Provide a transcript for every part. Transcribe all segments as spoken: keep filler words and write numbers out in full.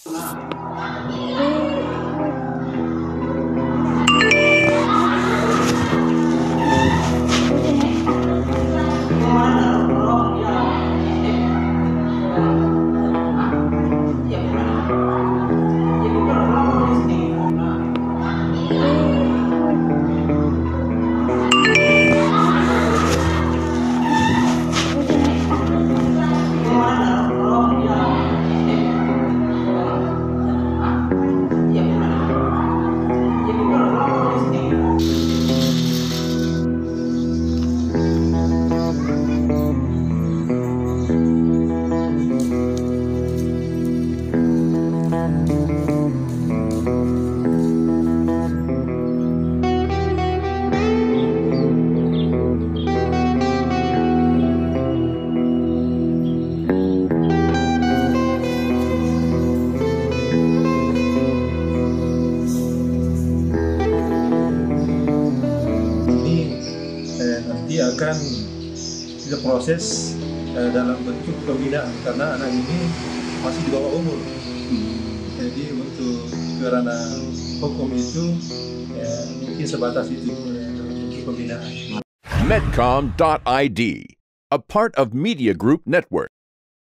Akan diproses eh, dalam bentuk pembinaan karena anak ini masih di bawah umur. Jadi untuk kerana hukum itu ya, mungkin sebatas itu dalam bentuk pembinaan. Medcom dot I D, a part of Media Group Network.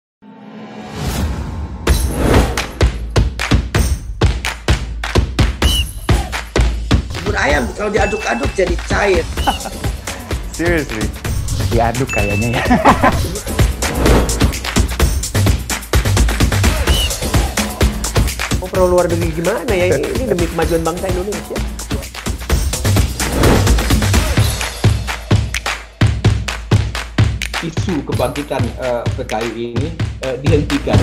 Bubur ayam kalau diaduk-aduk jadi cair. Seriously? Diaduk kayaknya ya. Oh, perlu luar negeri gimana ya? Ini demi kemajuan bangsa Indonesia. Isu kebangkitan uh, P K I ini uh, dihentikan.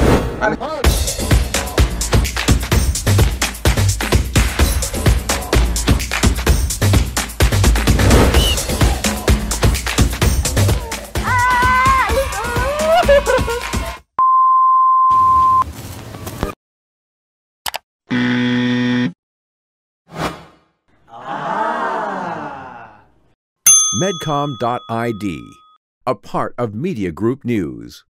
Medcom dot I D, a part of Media Group News.